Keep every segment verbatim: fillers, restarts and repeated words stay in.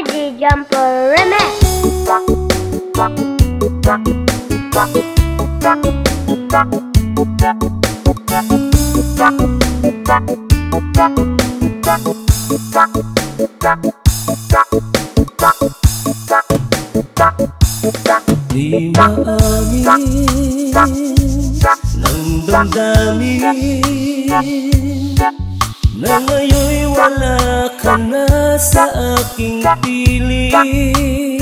D J Jumper Remix. Di maamin ng damdamin na ngayon'y wala ka na sa aking piling.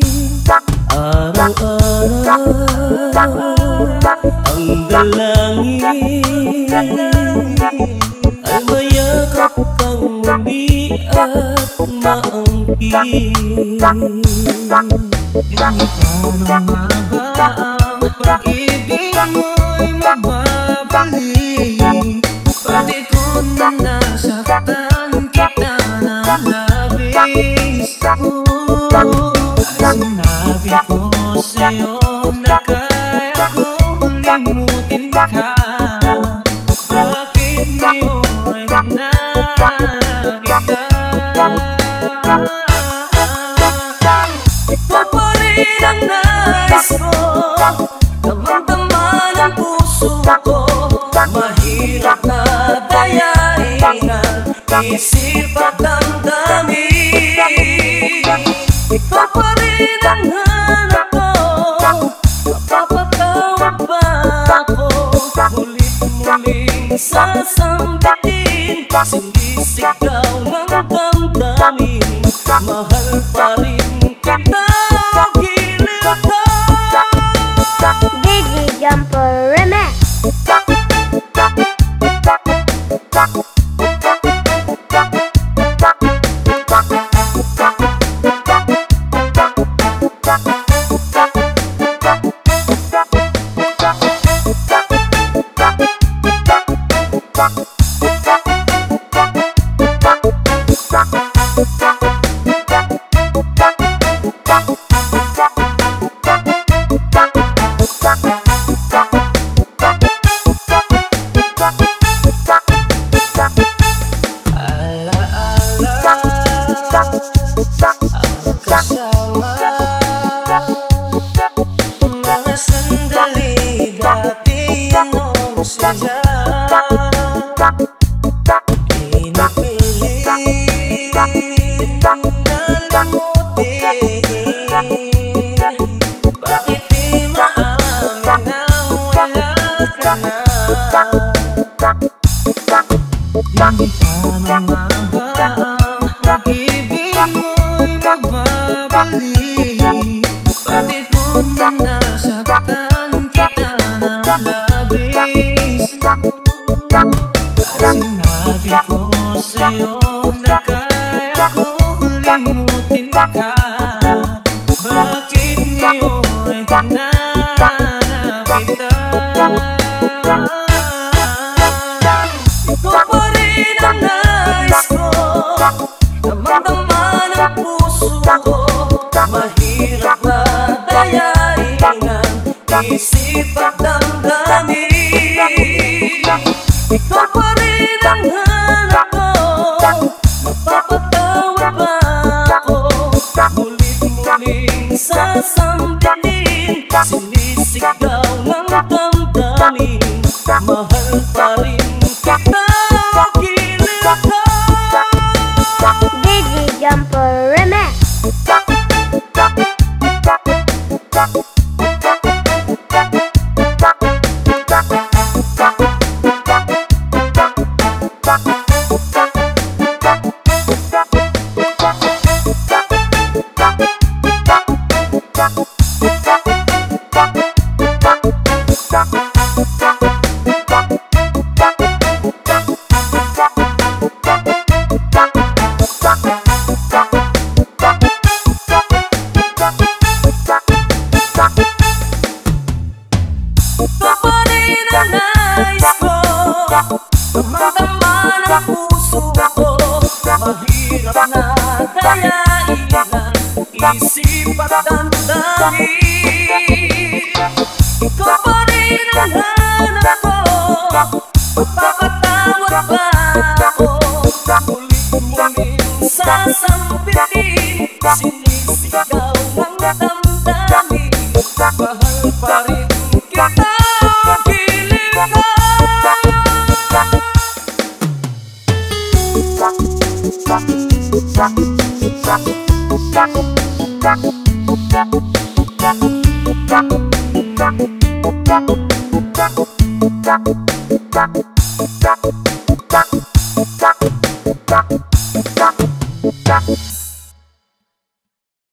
Araw-araw ang dalangin ay mayakap kang muli at maangkin. Paano nga ba ang pag-ibig mo'y mababalik? Pati ko na nasaktan kita ng labis. Ay sinabi ko sa'yo na kaya kong limutin ka. Bakit ngayon na kita? Ikaw pa rin ang nais ko, damang-dama ng puso ko. Mahirap na dayain ang isip at damdamin. Ikaw pa rin ang hanap ko, mapapatawag ba ako? Ulit-muling sasambitin, sinisigaw ng damdamin. Mahal pa rin kita, gilid ko. D J Jumper Remix. Kasama mga sandali dati anong sadya. Pinipilit na limutin. Bakit di maamin na wala ka na? Hindi tama nga ba ang pag-ibig mo'y magbabalik? Pati ko na nasaktan kita ng labis. Ay sinabi ko sa'yo na kaya kong limutin ka. Bakit ngayon na kita? Ikaw pa rin ang nais ko, damang-dama ng puso ko. Mahirap na dayain ang isip at damdamin. Ikaw pa rin ang hanap ko, mapapatawad ba ako? Ulit-muling sasambitin, sinisigaw ng damdamin. Mahal pa rin kita, gilid ko. D J Jumper Remix. Paparin ang nais ko, damang-dama ng puso ko. Mahirap na dayain ang isip at damdamin. Ikaw pa rin ang hanap ko, mapapatawad ba ako? Ulit-muling sasambitin, Sinisigaw ng damdamin, mahal pa rin kita, piling ko. Stop.